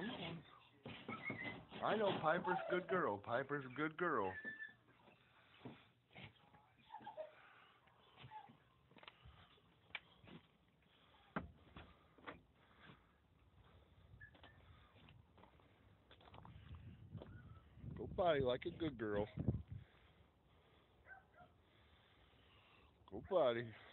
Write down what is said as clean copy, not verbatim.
Come on. I know Piper's a good girl. Piper's a good girl. Go potty like a good girl. Go potty.